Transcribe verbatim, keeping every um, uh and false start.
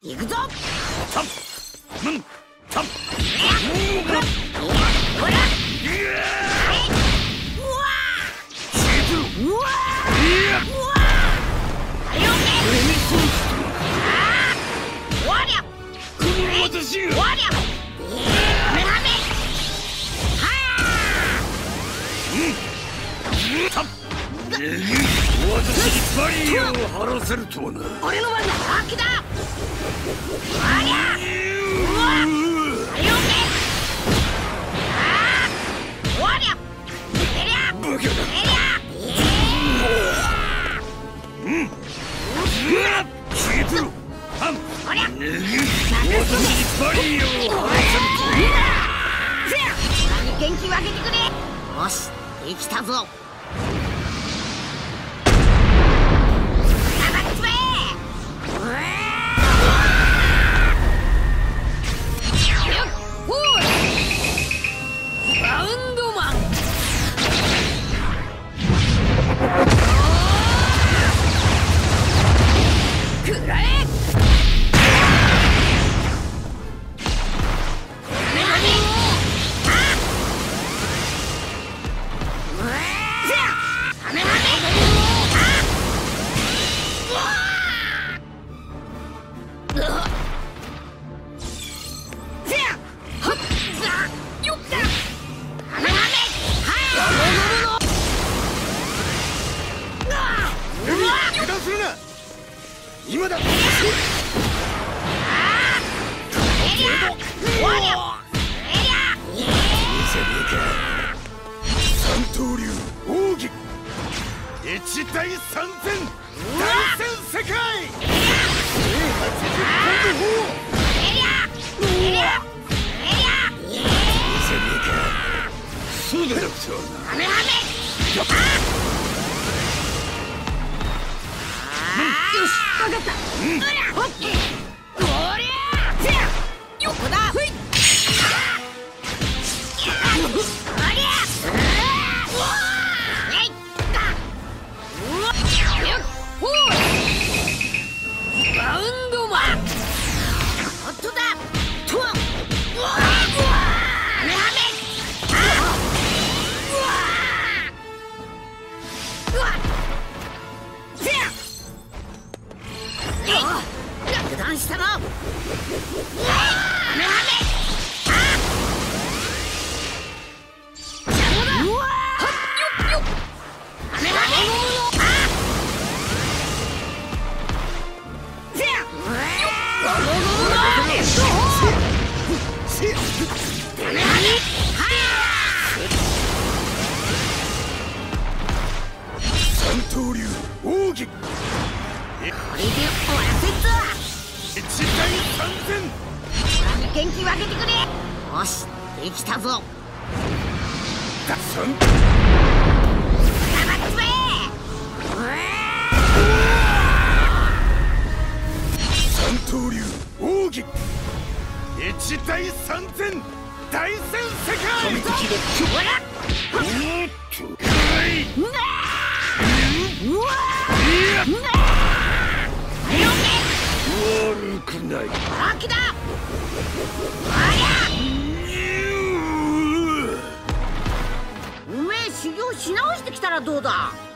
行くぞ。 たっうんたっほらほら。うわーうわーうわー。はい、オッケー。わりゃこの私がわりゃはめはめはたっ私にバリアを張らせるとはな。 俺の番だ。ハキだ。わりゃうわはい、オッケー。あーわりゃえりゃバカだ。 えりゃうん消えてろ。はんこりゃ私にバリアを張らせるとはせや何元気分けてくれ。よしできたぞ。バウンドマンくらえ。 今だ。三刀流奥義一対三千大戦世界はちじゅっぽんの方そうでなくてはな。 よし、わかった。うん。ほっ。おりゃ。せや。横だ。ふい。おりゃ。うわ。えい。うわ。よっ。ほう。バウンドマン。ホットだ。と。うわ。うわ。はめはめ。うわ。うわ。せや。油断したな。はめはめ。邪魔だ。うわー。よっよっ。はめはめ。せや。よっ。はめはめ。 三刀流奥義これで終わらせっぞ。 一対三千元気分けてくれ。よしできたぞ。 三三刀流奥義一対三千大戦世界完璧だ。 ほら。 おっとかい。 うわうわ悪くない。 ハキだ。ありゃ。おめえ修行し直してきたらどうだ。